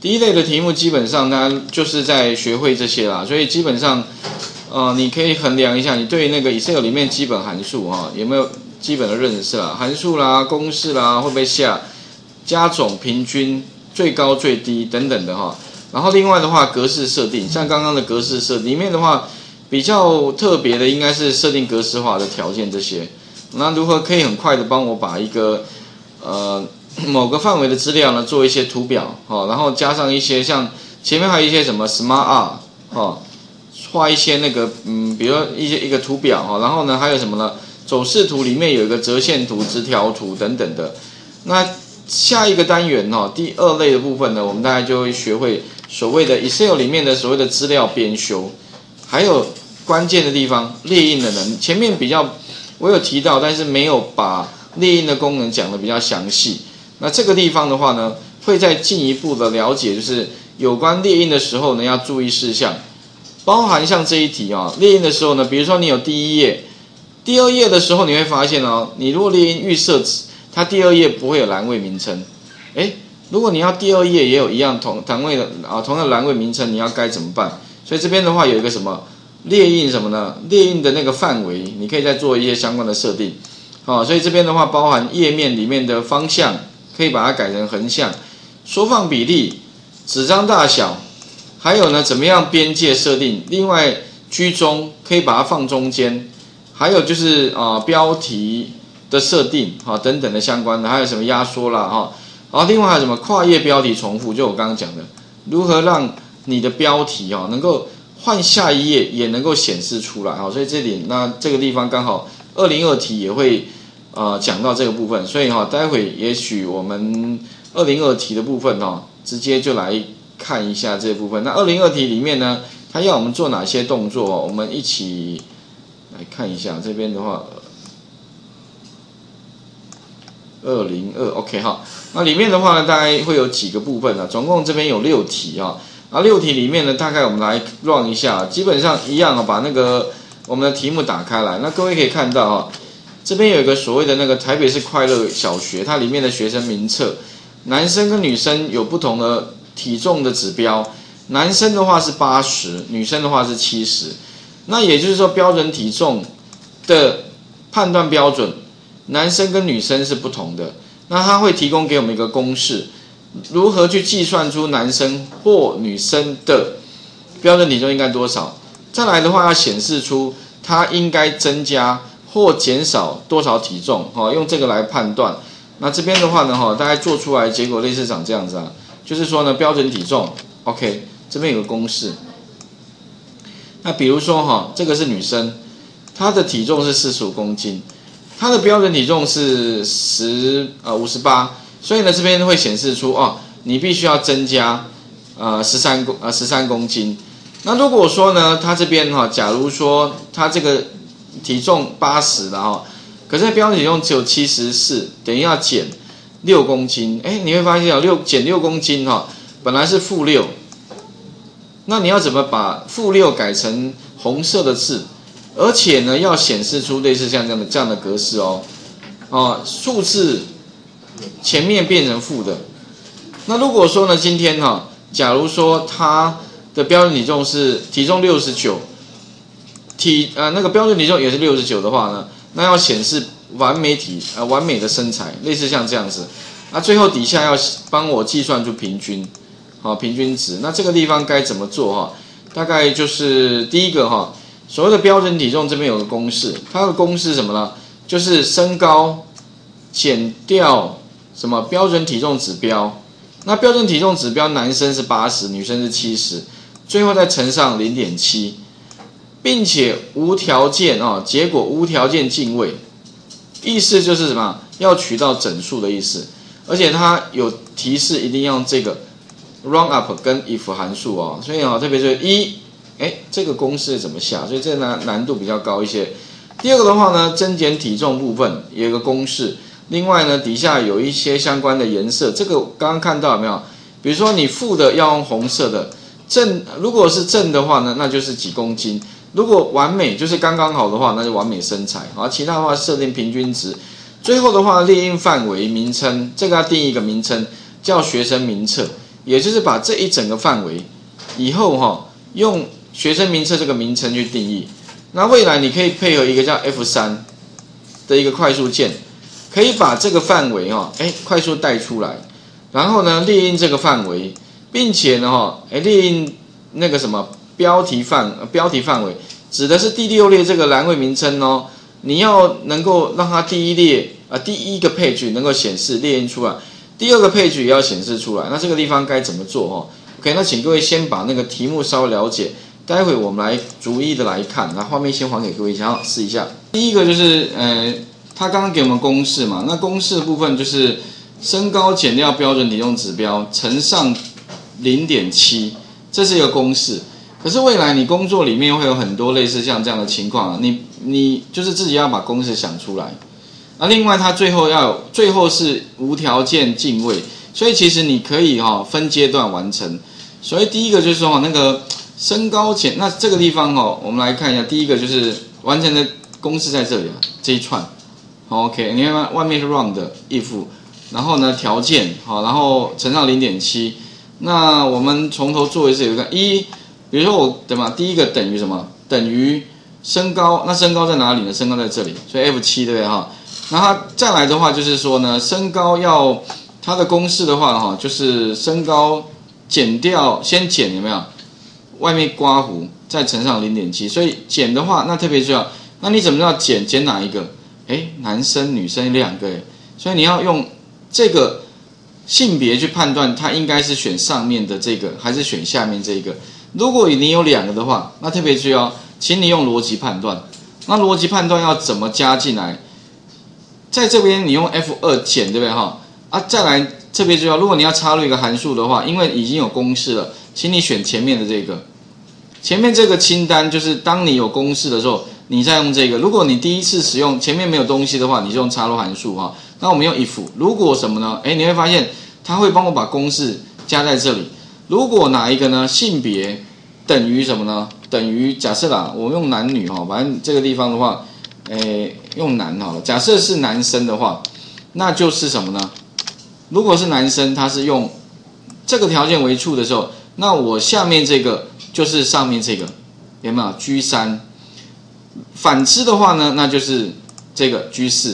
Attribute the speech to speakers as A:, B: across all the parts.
A: 第一类的题目基本上它就是在学会这些啦，所以基本上，你可以衡量一下你对那个 Excel 里面基本函数有没有基本的认识啦，函数啦、公式啦，会不会下加总、平均、最高、最低等等的哈。然后另外的话，格式设定，像刚刚的格式设定里面的话，比较特别的应该是设定格式化的条件这些。那如何可以很快的帮我把一个某个范围的资料呢做一些图表然后加上一些像前面还有一些什么 Smart R 画一些那个比如说一个图表然后呢还有什么呢？走势图里面有一个折线图、直条图等等的。那下一个单元第二类的部分呢，我们大概就会学会所谓的 Excel 里面的所谓的资料编修，还有关键的地方列印的能力。前面比较我有提到，但是没有把列印的功能讲得比较详细。那这个地方的话呢，会再进一步的了解，就是有关列印的时候呢要注意事项，包含像这一题列印的时候呢，比如说你有第一页、第二页的时候，你会发现你如果列印预设值，它第二页不会有栏位名称。如果你要第二页也有一样同样栏位名称，你要该怎么办？所以这边的话有一个什么列印什么呢？列印的那个范围，你可以再做一些相关的设定。所以这边的话包含页面里面的方向，可以把它改成横向，缩放比例、纸张大小，还有呢怎么样边界设定。另外居中可以把它放中间，还有就是标题的设定等等的相关的，还有什么压缩啦然后另外还有什么跨页标题重复，就我刚刚讲的，如何让你的标题能够换下一页也能够显示出来所以这个地方刚好202题也会讲到这个部分，所以待会也许我们202题的部分直接就来看一下这部分。那202题里面呢，它要我们做哪些动作我们一起来看一下。这边的话202 OK 那里面的话呢，大概会有几个部分总共这边有6题那6题里面呢，大概我们来 run 一下，基本上一样把那个我们的题目打开来。那各位可以看到这边有一个所谓的那个台北市快乐小学，它里面的学生名册，男生跟女生有不同的体重的指标，男生的话是80，女生的话是70。那也就是说标准体重的判断标准，男生跟女生是不同的。那它会提供给我们一个公式，如何去计算出男生或女生的标准体重应该多少。再来的话要显示出它应该增加或减少多少体重用这个来判断。那这边的话呢大概做出来结果类似长这样子就是说呢标准体重 OK， 这边有个公式。那比如说这个是女生，她的体重是45公斤，她的标准体重是58，所以呢这边会显示出你必须要增加13公斤。那如果说呢她这边假如说她这个体重80了可是标准体重只有74，等于要减6公斤。你会发现减6公斤本来是-6，那你要怎么把-6改成红色的字，而且呢要显示出类似像这样的格式数字前面变成负的。那如果说呢今天假如说它的标准体重是体重69，那个标准体重也是69的话呢，那要显示完美的身材，类似像这样子。那最后底下要帮我计算出平均值。那这个地方该怎么做大概就是第一个所谓的标准体重这边有个公式，它的公式是什么呢？就是身高减掉什么标准体重指标。那标准体重指标男生是80，女生是70，最后再乘上 0.7， 并且无条件结果无条件进位，意思就是什么？要取到整数的意思。而且它有提示一定要用这个 round up 跟 if 函数所以特别是这个公式怎么下？所以这个难度比较高一些。第二个的话呢，增减体重部分有一个公式，另外呢底下有一些相关的颜色，这个刚刚看到有没有？比如说你负的要用红色的，如果是正的话呢，那就是几公斤；如果完美就是刚刚好的话，那就完美身材。其他的话设定平均值。最后的话列印范围名称，这个要定一个名称叫学生名册。 也就是把这一整个范围以后用学生名册这个名称去定义。那未来你可以配合一个叫 F3的一个快速键，可以把这个范围快速带出来，然后呢列印这个范围，并且呢列印那个什么标题范围，指的是第6列这个栏位名称哦。你要能够让它第一个 page 能够显示列印出来，第2个 page 也要显示出来。那这个地方该怎么做？OK， 那请各位先把那个题目稍微了解，待会我们来逐一的来看。那画面先还给各位，想要试一下。第一个就是他刚刚给我们公式嘛，那公式的部分就是身高减掉标准体重指标乘上 0.7， 这是一个公式。可是未来你工作里面会有很多类似像这样的情况你就是自己要把公式想出来。那另外它最后是无条件进位，所以其实你可以分阶段完成。所以第一个就是说那个身高减，那这个地方我们来看一下，第一个就是完成的公式在这里这一串。OK， 你看外面是 round if， 然后呢条件然后乘上 0.7。那我们从头做一次，有一个比如说第一个等于什么？等于身高，那身高在哪里呢？身高在这里，所以 F7 对不对那它再来的话就是说呢，身高要它的公式的话就是身高减掉，先减有没有？外面刮弧，再乘上 0.7， 所以减的话，那特别重要。那你怎么知道减哪一个？男生女生2个所以你要用这个性别去判断，它应该是选上面的这个，还是选下面这个。如果你有2个的话，那特别需要，请你用逻辑判断。那逻辑判断要怎么加进来？在这边你用 F2 减，对不对再来特别需要，如果你要插入一个函数的话，因为已经有公式了，请你选前面的这个。前面这个清单就是当你有公式的时候，你再用这个。如果你第一次使用前面没有东西的话，你就用插入函数那我们用 if， 如果什么呢？你会发现它会帮我把公式加在这里。如果哪一个呢？性别等于什么呢？等于假设啦，我用男女反正这个地方的话，用男好了。假设是男生的话，那就是什么呢？如果是男生，他是用这个条件为处的时候，那我下面这个就是上面这个，有没有 G3？ 反之的话呢，那就是这个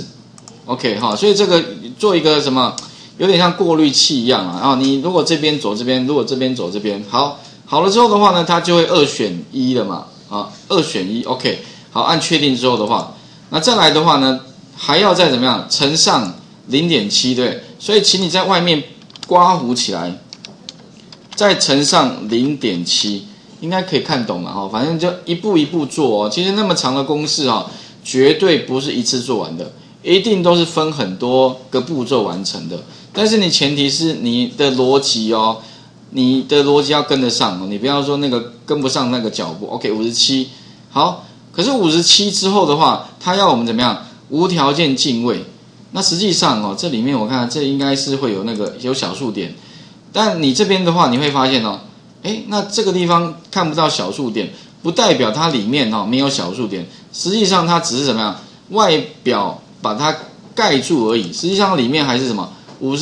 A: G4。OK 所以这个做一个什么？有点像过滤器一样你如果这边走这边，如果这边走这边，好了之后的话呢，它就会2选1了嘛2选1 OK 好，按确定之后的话，那再来的话呢，还要再怎么样乘上 0.7 对，所以请你在外面刮弧起来，再乘上 0.7， 应该可以看懂了反正就一步一步做其实那么长的公式绝对不是一次做完的，一定都是分很多个步骤完成的。但是你前提是你的逻辑你的逻辑要跟得上你不要说那个跟不上那个脚步。OK 57好，可是57之后的话，它要我们怎么样？无条件进位。那实际上这里面我看这应该是会有有小数点，但你这边的话你会发现那这个地方看不到小数点，不代表它里面没有小数点，实际上它只是怎么样？外表把它盖住而已，实际上里面还是什么？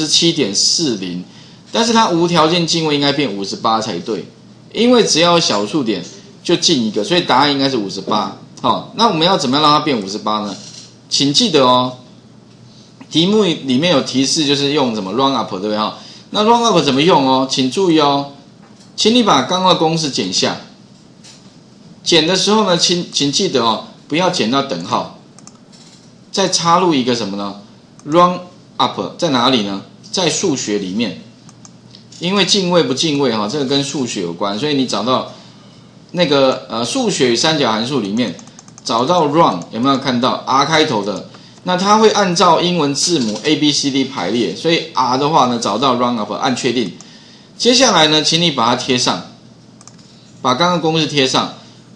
A: 57.40， 但是它无条件进位应该变58才对，因为只要有小数点就进一个，所以答案应该是58。那我们要怎么样让它变58呢？请记得题目里面有提示，就是用什么 round up 对不对那 round up 怎么用请注意请你把刚刚的公式减下，减的时候呢，请记得不要减到等号，再插入一个什么呢 ？round up 在哪里呢？在数学里面，因为进位不进位这个跟数学有关，所以你找到那个数学与三角函数里面找到 run 有没有看到 R 开头的？那它会按照英文字母 ABCD 排列，所以 R 的话呢找到 run up 按确定。接下来呢，请你把它贴上，把刚刚公式贴上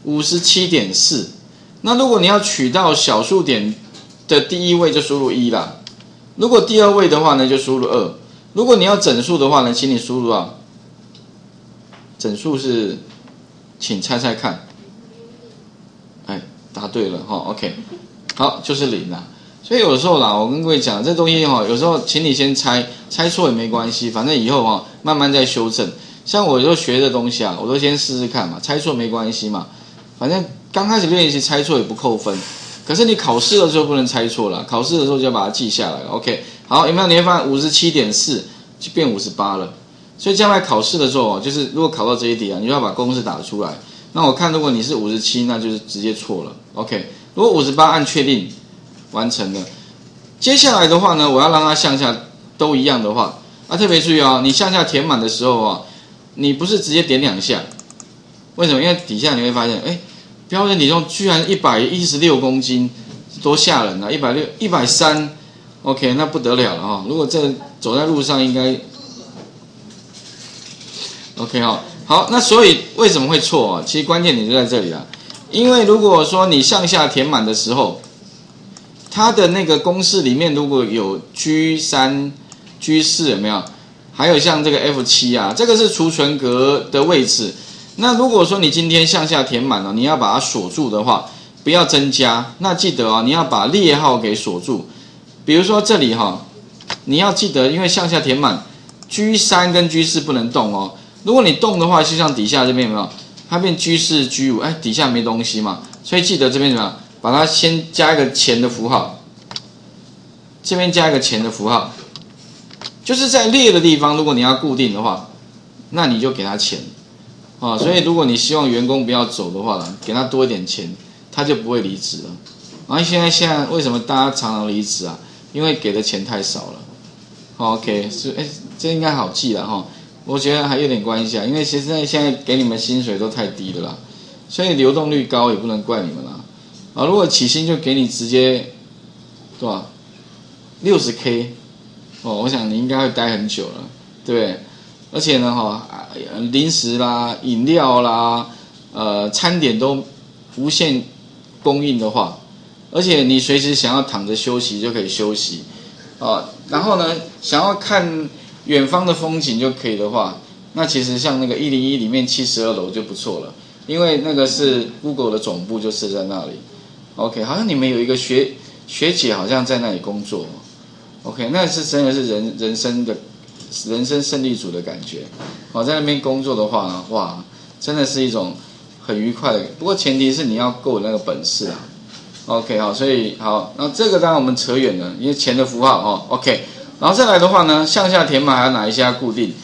A: 57.4。那如果你要取到小数点的第一位就输入1啦。如果第二位的话呢，就输入2。如果你要整数的话呢，请你输入整数是，请猜猜看。答对了OK， 好，就是0啦。 所以有时候啦，我跟各位讲，这东西有时候请你先猜错也没关系，反正以后慢慢再修正。像我就学的东西我都先试试看嘛，猜错没关系嘛，反正刚开始练习猜错也不扣分。可是你考试的时候不能猜错了，考试的时候就要把它记下来了。OK， 好，有没有？你会发现57.4就变58了。所以将来考试的时候就是如果考到这一题你就要把公式打出来。那我看如果你是57，那就是直接错了。OK， 如果58按确定完成了，接下来的话呢，我要让它向下都一样的话，特别注意你向下填满的时候你不是直接点2下，为什么？因为底下你会发现，标准体重居然116公斤，多吓人啊！160、130 ，OK， 那不得了了如果这走在路上应该 ，OK 好，那所以为什么会错其实关键点就在这里啦。因为如果说你向下填满的时候，它的那个公式里面如果有 G3、G4 有没有？还有像这个 F7这个是储存格的位置。那如果说你今天向下填满你要把它锁住的话，不要增加。那记得你要把列号给锁住。比如说这里你要记得，因为向下填满 G3 跟 G4 不能动如果你动的话，就像底下这边有没有？它变 G4、G5，底下没东西嘛，所以记得这边怎么样？把它先加一个钱的符号，这边加一个钱的符号，就是在列的地方，如果你要固定的话，那你就给他钱所以如果你希望员工不要走的话给他多一点钱，他就不会离职了。现在为什么大家常常离职因为给的钱太少了。OK， 这应该好记了我觉得还有点关系因为其实现在给你们薪水都太低了啦，所以流动率高也不能怪你们啦。如果起薪就给你直接多少 60K 我想你应该会待很久了，对不对？而且呢零食啦、饮料啦、餐点都无限供应的话，而且你随时想要躺着休息就可以休息然后呢想要看远方的风景就可以的话，那其实像那个101里面72楼就不错了，因为那个是 Google 的总部就是在那里。OK， 好像你们有一个学姐好像在那里工作OK， 那是真的是人生胜利组的感觉在那边工作的话哇，真的是一种很愉快的，不过前提是你要够有那个本事OK， 所以好，那这个当然我们扯远了，因为钱的符号OK， 然后再来的话呢，向下填满还有哪一些要固定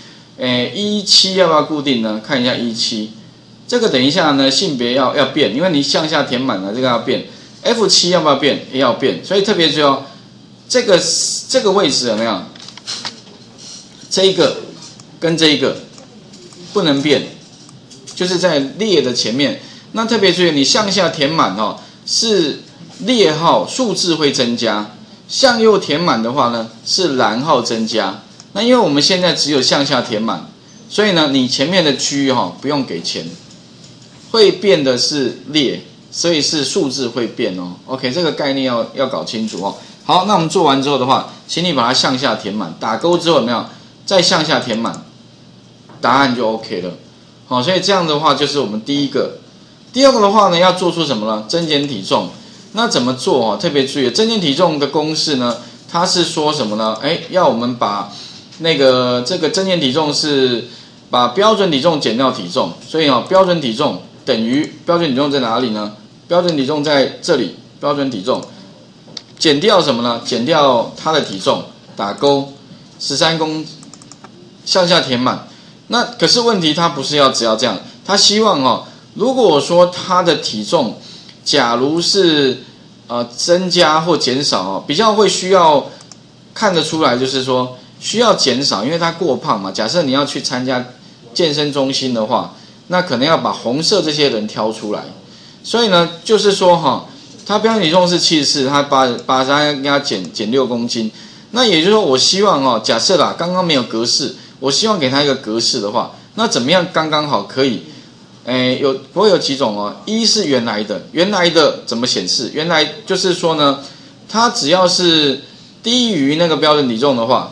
A: ？17要不要固定呢？看一下17，这个等一下呢性别要变，因为你向下填满了这个要变。F7要不要变？也要变，所以特别注意这个位置有没有？这一个跟这一个不能变，就是在列的前面。那特别注意，你向下填满是列号数字会增加，向右填满的话呢是栏号增加。那因为我们现在只有向下填满，所以呢你前面的区域不用给钱，会变的是列，所以是数字会变OK， 这个概念要搞清楚好，那我们做完之后的话，请你把它向下填满，打勾之后有没有？再向下填满，答案就 OK 了所以这样的话就是我们第一个。第二个的话呢，要做出什么呢？增减体重。那怎么做特别注意，增减体重的公式呢，它是说什么呢？要我们把这个增减体重是把标准体重减掉体重，所以标准体重等于标准体重在哪里呢？标准体重在这里，标准体重减掉什么呢？减掉它的体重，打勾13公向下填满。那可是问题，它不是只要这样，它希望如果说它的体重假如是增加或减少比较会需要看得出来，就是说需要减少，因为它过胖嘛。假设你要去参加健身中心的话，那可能要把红色这些人挑出来。所以呢，就是说他标准体重是74，他把他给他减6公斤。那也就是说，我希望假设啦，刚刚没有格式，我希望给他一个格式的话，那怎么样刚刚好可以？不会有几种一是原来的怎么显示？原来就是说呢，它只要是低于那个标准体重的话，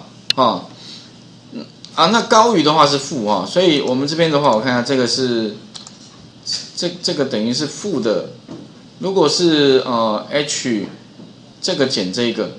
A: 那高于的话是负所以我们这边的话，我看一下这个是这个等于是负的。如果是H 这个减这个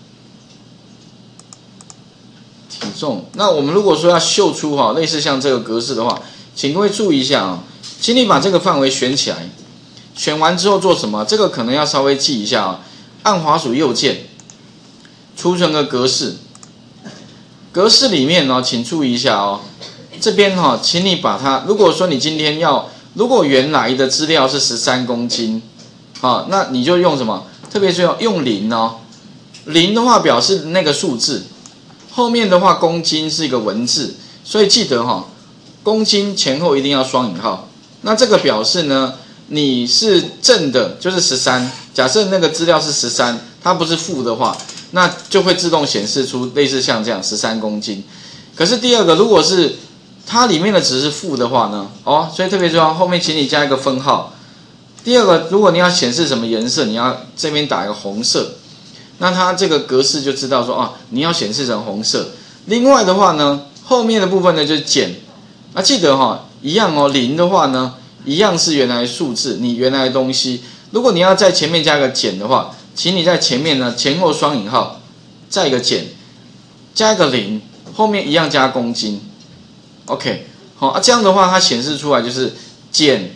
A: 体重。那我们如果说要秀出哈，类似像这个格式的话，请各位注意一下啊，请你把这个范围选起来，选完之后做什么？这个可能要稍微记一下啊，按滑鼠右键，储存个格式。格式里面呢，请注意一下哦，这边哈，请你把它，如果说你今天要，如果原来的资料是13公斤，好，那你就用什么？特别是用0哦，0的话表示那个数字，后面的话公斤是一个文字，所以记得哈，公斤前后一定要双引号。那这个表示呢，你是正的，就是13。假设那个资料是13，它不是负的话，那就会自动显示出类似像这样13公斤。可是第二个，如果是它里面的值是负的话呢，所以特别重要，后面请你加一个分号。第二个，如果你要显示什么颜色，你要这边打一个红色，那它这个格式就知道说你要显示成红色。另外的话呢，后面的部分呢就是减，记得一样0的话呢，一样是原来的数字，你原来的东西。如果你要在前面加个减的话，请你在前面呢前后双引号，再一个减，加一个0，后面一样加公斤。OK， 好这样的话它显示出来就是减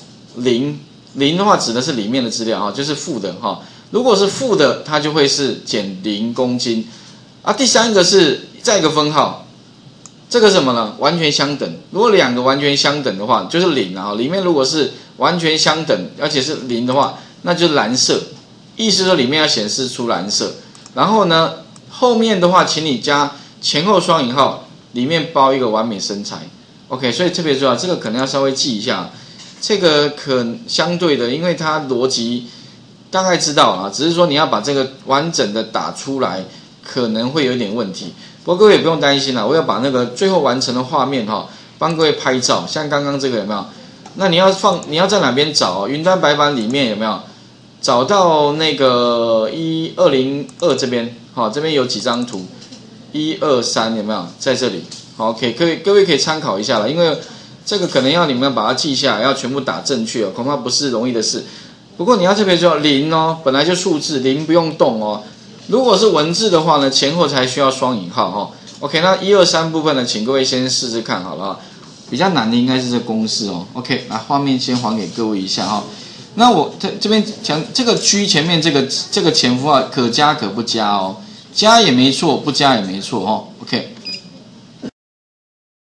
A: 0的话指的是里面的资料就是负的如果是负的，它就会是减0公斤。第三个是再一个分号，这个是什么呢？完全相等。如果两个完全相等的话，就是0里面如果是完全相等，而且是0的话，那就是蓝色。意思说里面要显示出蓝色。然后呢，后面的话，请你加前后双引号，里面包一个完美身材。OK， 所以特别重要，这个可能要稍微记一下。这个相对的，因为它逻辑大概知道只是说你要把这个完整的打出来，可能会有点问题。不过各位也不用担心我要把那个最后完成的画面帮各位拍照，像刚刚这个有没有？那你要在哪边找云端白板里面有没有找到那个1202这边？这边有几张图，123有没有在这里？好 ，OK， 各位可以参考一下了，因为这个可能要你们把它记下来，要全部打正确恐怕不是容易的事。不过你要特别注意0本来就数字0不用动如果是文字的话呢，前后才需要双引号OK， 那123部分呢，请各位先试试看好了比较难的应该是这公式OK， 来画面先还给各位一下那我这边讲这个G前面这个前符号可加可不加加也没错，不加也没错OK。